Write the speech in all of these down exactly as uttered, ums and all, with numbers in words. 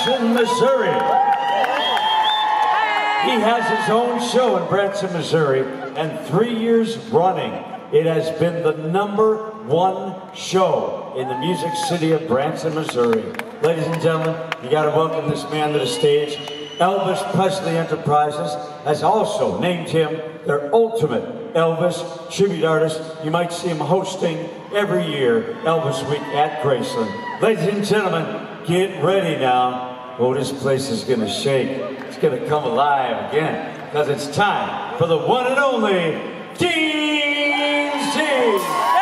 Branson, Missouri. He has his own show in Branson, Missouri, and three years running, it has been the number one show in the music city of Branson, Missouri. Ladies and gentlemen, you gotta welcome this man to the stage. Elvis Presley Enterprises has also named him their ultimate Elvis tribute artist. You might see him hosting every year Elvis Week at Graceland. Ladies and gentlemen, get ready now. Oh, this place is gonna shake. It's gonna come alive again, because it's time for the one and only Dean Z.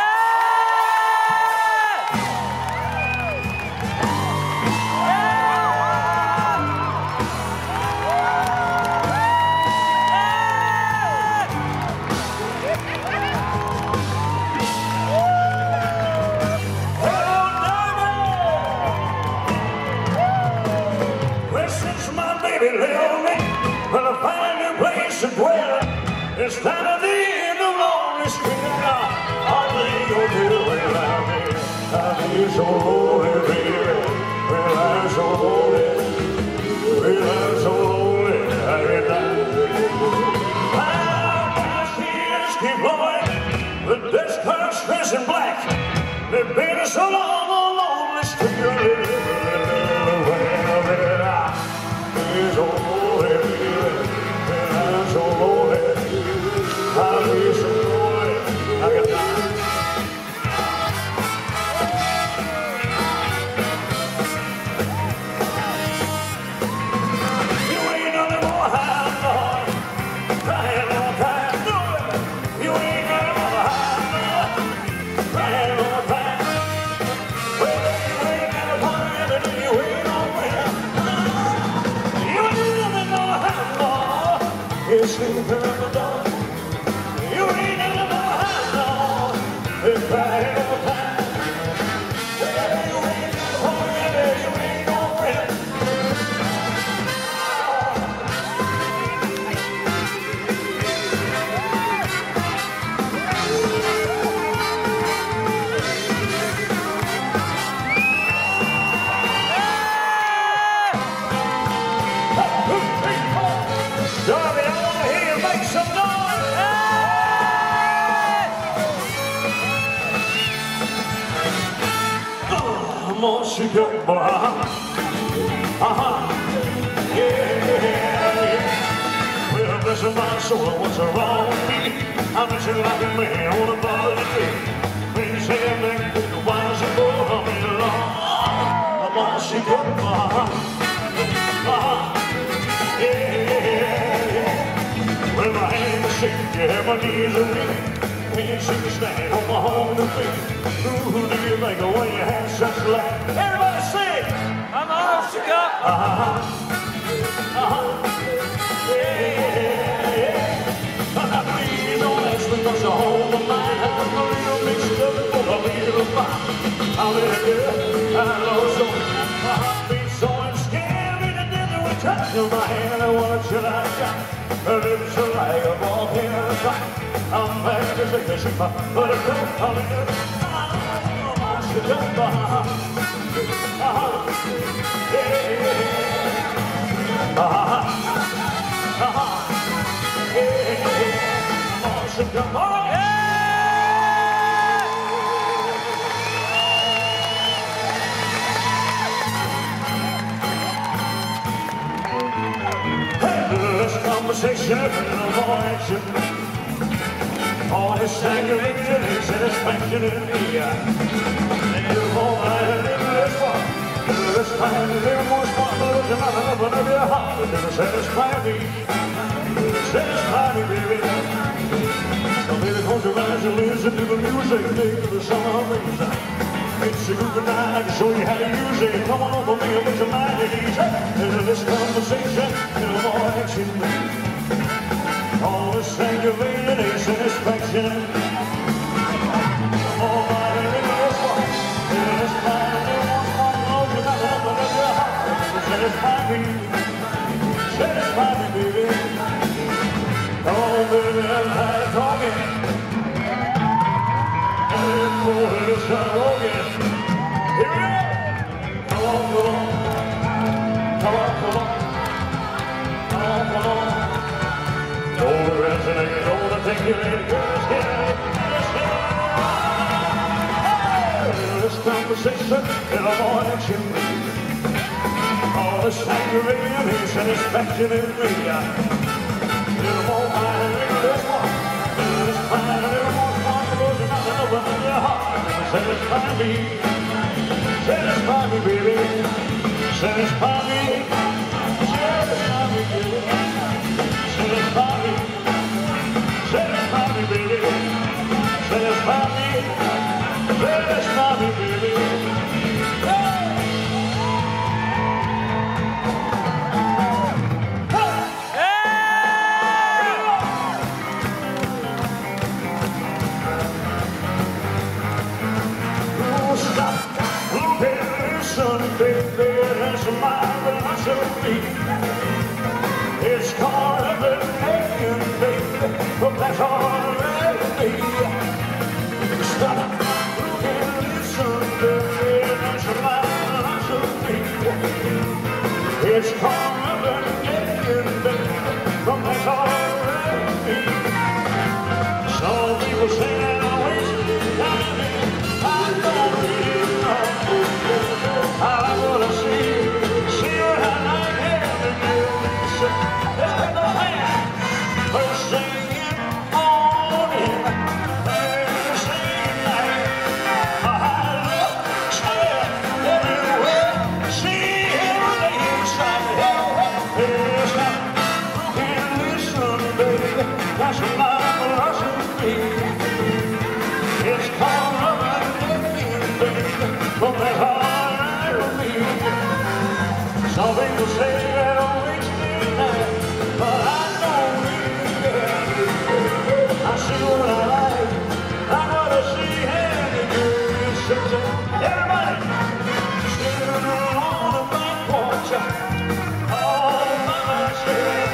It's time at the end of lonely street. I think you'll do it without me. I feel so lonely, baby. Well, I'm so lonely. Well, I'm so lonely. I get down. My tears keep blowing. The desk clerk's dressed in black. They've been so long on lonely street. It's so lonely, baby. Well, I'm so lonely. I wish I would. I got time. You ain't nothing more high, Lord. Crying all the time. Do it. You ain't nothing more high, Lord. Crying all the time. Well, you ain't got a time, and you ain't nowhere. You ain't nothing more high, Lord. You're sleeping at the door. You ain't never had no, it's crying all the time. Well, you ain't no home, you ain't no friend. Darby, I want to hear you make some noise. She got boy, uh-huh, yeah, yeah. Well, bless my soul, what's wrong with me? I'm just like a man on a body tree. When you say I'm like, why is it for me along? I'm all she got boy, uh-huh, yeah, yeah. Well, my hands are shaking, yeah, my knees are weak. Can't seem to stand on my own feet. Who do you think when you have such life? Everybody sing! I'm all she got. Uh-huh. Uh-huh. Yeah, yeah. Please don't ask me what's a home of mine. I'm a little mixed up for a little fine. I'm in a girl, I know so. My heart beats so and scared me to death with touch of my hand. And what should I got? Her lips are like a volcano strike. I'm back to say this is my buttercup, I'm in it. I'm should jump behind. Uh-huh. Yeah. Uh-huh. Uh-huh. Yeah. I'm should jump behind. Hey, this conversation and no more action. All his aggravated and satisfaction in me. And you won't mind in this one. This time a little more smart, but it's not enough of your heart. But it'll satisfy me. Satisfy me, baby. So baby, close your eyes and listen to the music. Dig to the summer breeze. It's a good night, I can show you how to use it. Come on over me and put your mind at ease. And this conversation, a little more action. All this aggravated and satisfaction. All right, in this one, in this time, in one spot, oh, you're not gonna let your heart satisfy me, satisfy me, baby. Oh, baby, I'm tired of talking. And it's more than it's not walking. Here we go. Come on, come on. come on, come on. Come on, come on. Don't resonate, don't take you in, just get it, just get it. This conversation, little more action. All this aggravation and satisfaction in me. Little more fire, little less one. Little less fire, little more fun. Goes nothing open in your heart. Satisfy me, satisfy me, baby. Satisfy me, satisfy me, baby. Satisfy me, satisfy me, baby. Satisfy me, satisfy me, baby. It's called a vacation, baby, but that's all right with me. Stop looking and listen, baby, that's my philosophy. It's called a vacation, baby, but that's all right with me. Some people say that I wasted time, I don't really know. I wanna see. That's my philosophy. It's called a vacation, baby, but that's all right with me. Some people say that I'm wasting time, but I don't really care. I see what I like, I gotta see any good success. Everybody, sitting on the back porch, all by myself.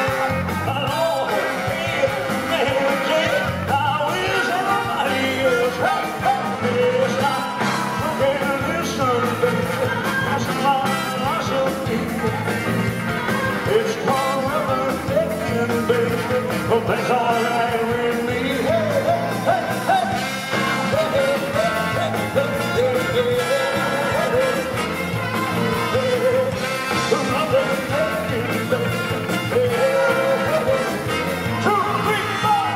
It's called a vacation, baby, but that's all right with me. Hey, hey, hey, hey. Hey, hey, hey, hey, hey, hey, hey, hey. Another vacation, baby. Hey, hey, hey. Two, three, four.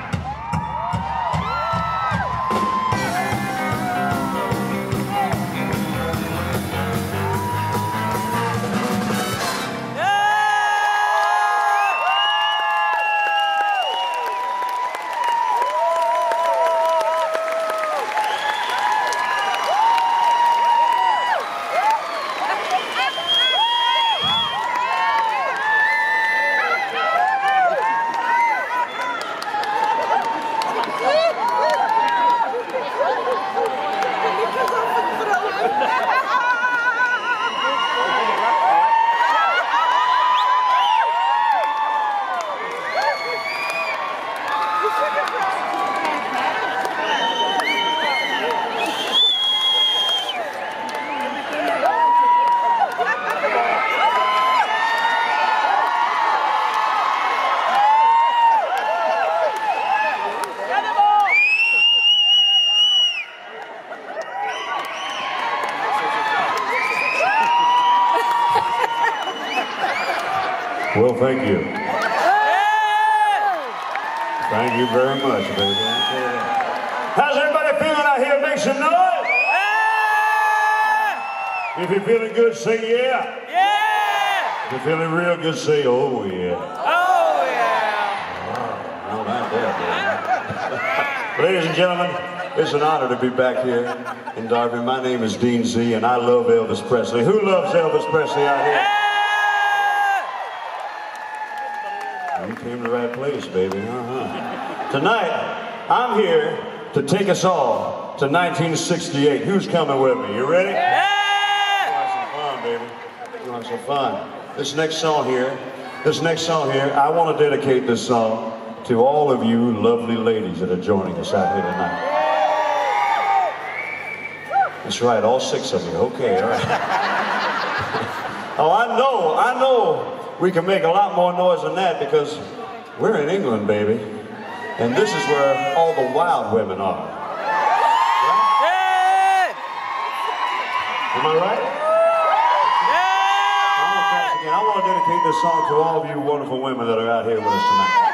Well, thank you. Thank you very much, baby. How's everybody feeling out here? Make some noise. If you're feeling good, say yeah. Yeah. If you're feeling real good, say oh yeah. Oh yeah. Wow, I like that, baby. Ladies and gentlemen, it's an honor to be back here in Darby. My name is Dean Z, and I love Elvis Presley. Who loves Elvis Presley out here? You came to the right place, baby. Uh-huh. Tonight, I'm here to take us all to nineteen sixty-eight. Who's coming with me? You ready? Yeah! You want some fun, baby? You want some fun? This next song here, this next song here, I want to dedicate this song to all of you lovely ladies that are joining us out here tonight. That's right, all six of you. Okay, all right. Oh, I know, I know we can make a lot more noise than that because we're in England, baby. And this is where all the wild women are. Right? Yeah! Am I right? Yeah! Again, I want to dedicate this song to all of you wonderful women that are out here with us tonight.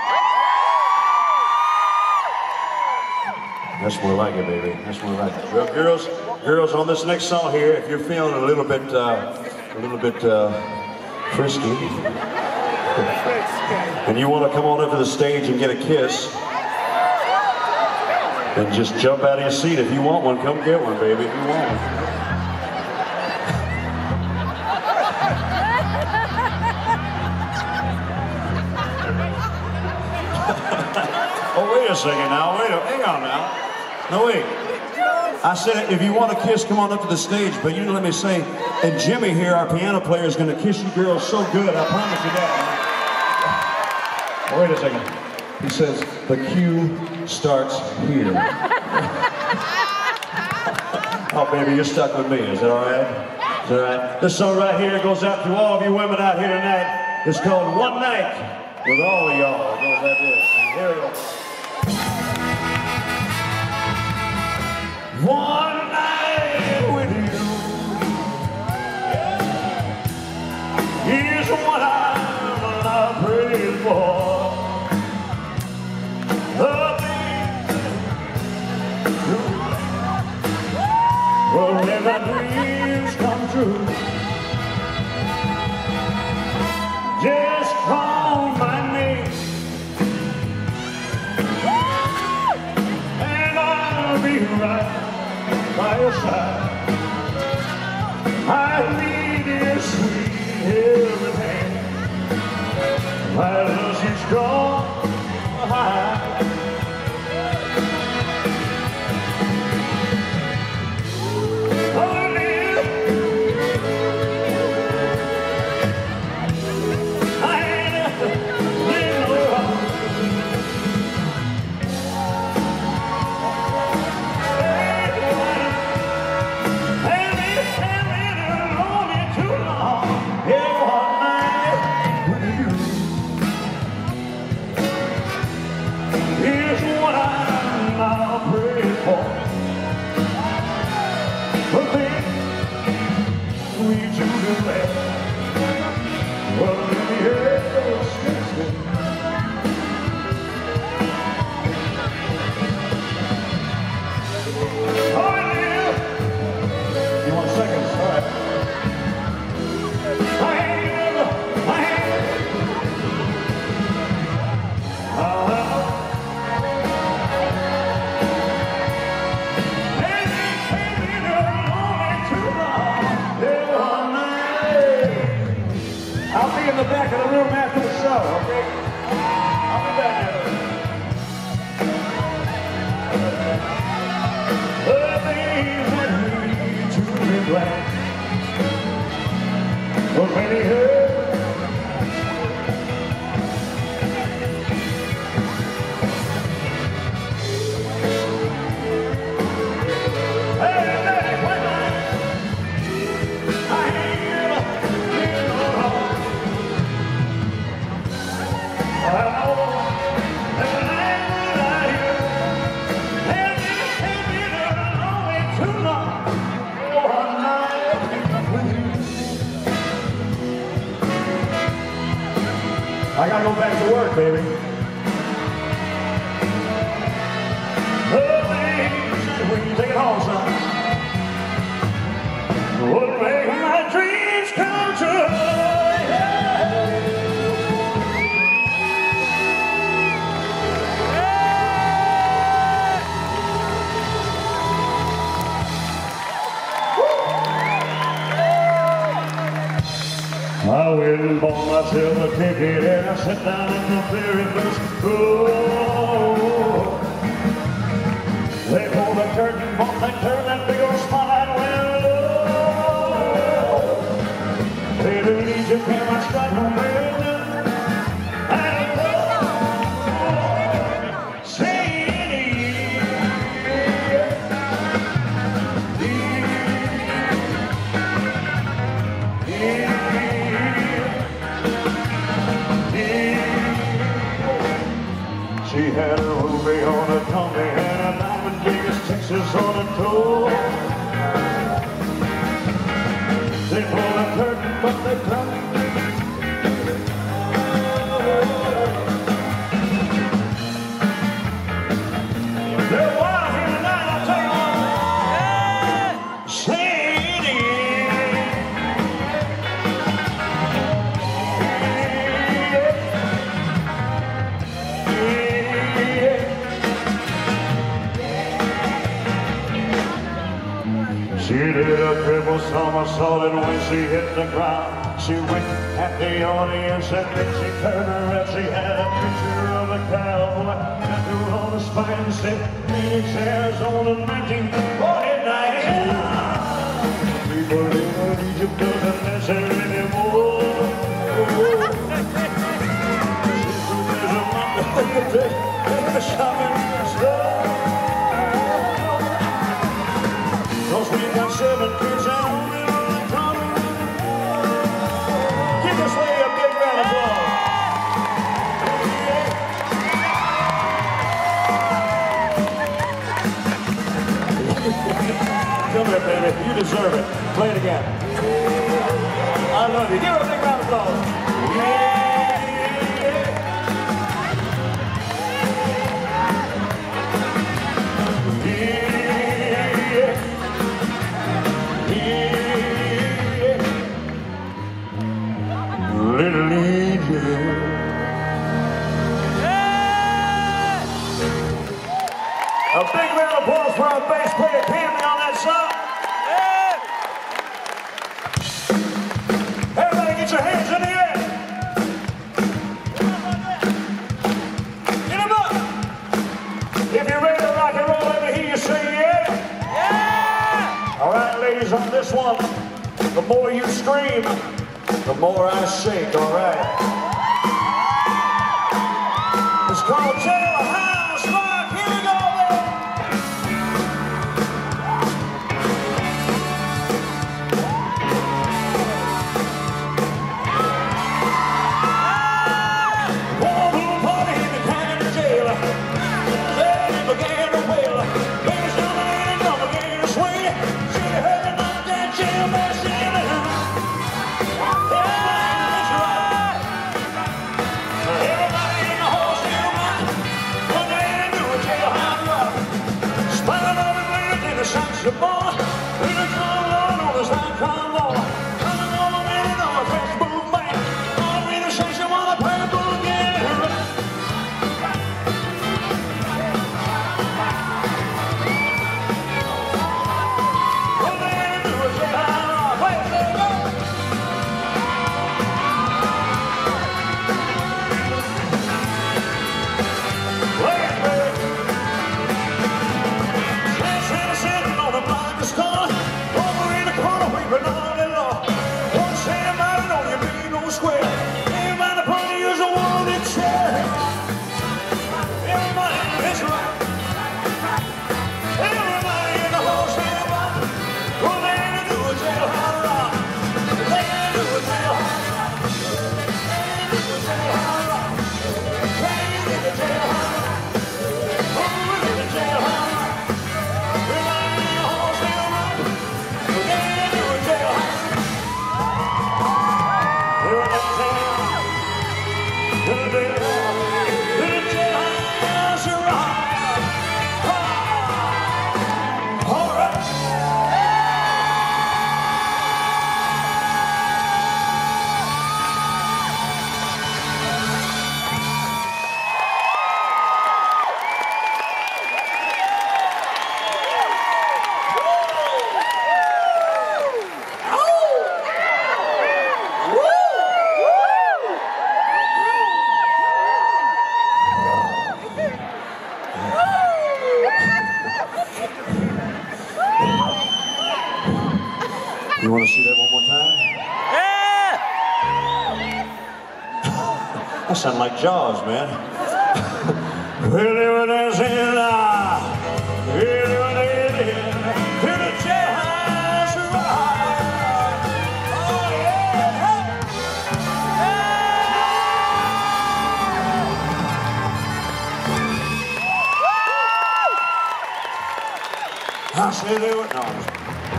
That's more like it, baby. That's more like it. Well, girls, girls, on this next song here, if you're feeling a little bit, uh, a little bit uh, frisky, and you want to come on up to the stage and get a kiss, then just jump out of your seat. If you want one, come get one, baby. If you want one. Oh, wait a second now. Wait a, hang on now. No, wait. I said if you want a kiss, come on up to the stage. But you didn't let me say, and Jimmy here, our piano player, is going to kiss you girls so good. I promise you that. Oh, wait a second. He says, the cue starts here. Oh, baby, you're stuck with me. Is that all right? Is that all right? This song right here goes out to all of you women out here tonight. It's called One Night with all of y'all. It goes like this. Here we go. One night with you is what I'm not praying for. The well, when my dreams come true, just call my name and I'll be right by your side. I need your sweet everything. My love, she's gone high. Oh, dear. I ain't been around. I'll be in the back of the room after the show, okay? I'll be back there. The things that lead to regret were many hurt. I gotta go back to work, baby. When you take it home, son. Would make my dreams come true. I went and bought myself a ticket and I sat down in the very first row. They pulled the curtain, bought that turn, that big old spotlight went low. They didn't need you, came I strike no man. And oh, say yeah, yeah. She had a ruby on her tongue and a diamond Vegas, Texas on her toe. They pulled the curtain, but they cried. They're wild here tonight, I'll tell you what. Sadie. She did a triple somersault, and when she hit the ground, she winked at the audience, and then she turned her and she had a picture of a cowboy tattooed on his spine and said, Phoenix, Arizona, nineteen forty-nine. People in Egypt doesn't miss her anymore. There's a Monday in the shopping store. Cause we got seven kids and only one coming. Give this lady a big round of applause. Come here, baby. You deserve it. Play it again. I love you. Give her a big round of applause. Yeah. Little angel. A big round of applause for our bass player Cammy on that song. Everybody get your hands in the air. Get them up. If you're ready to rock and roll, let me hear you say yeah. Yeah. All right, ladies, on this one, the more you scream, the more I shake, all right? It's called Jailhouse Rock. Here we go, baby. One little party in the county jail. They began to wail. Baby's jumping in and jumping began to swing. She heard the knock that jailhouse singing. The boy, we the drum Lord on the side drum Lord. Coming on a minute on a fresh boom bang. I'll be the station while I play a boom again. What they do is say, ah, play it, play it, go. Play it, play it. Over in the corner, weeping on the law. Don't say about it, on you be no square. Everybody party is a wanted chair. Everybody is right. Everybody in the whole city block. Well, they ain't do a jailhouse rock. They ain't do a jailhouse rock. They ain't do a jailhouse rock. They ain't do a jailhouse rock. Oh, we did a jailhouse rock. You want to see that one more time? Yeah! That sounds like Jaws, man. Well, they were dancing, ah, they were dancing to the jailhouse rock. Oh, yeah! Hey! say they were. No. I'm just...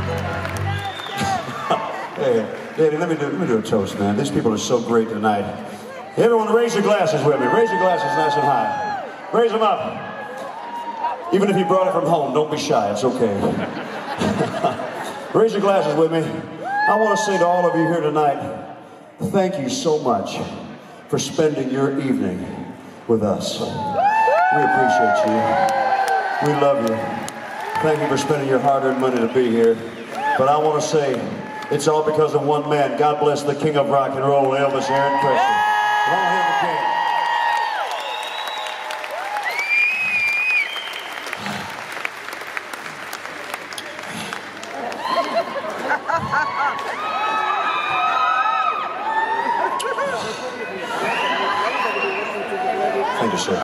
Hey, Daddy, let me do let me do a toast, man. These people are so great tonight. Everyone, raise your glasses with me. Raise your glasses nice and high. Raise them up. Even if you brought it from home, don't be shy. It's okay. Raise your glasses with me. I want to say to all of you here tonight, thank you so much for spending your evening with us. We appreciate you. We love you. Thank you for spending your hard-earned money to be here. But I want to say, it's all because of one man. God bless the king of rock and roll, Elvis Aaron Presley. Long live the king. Thank you, sir.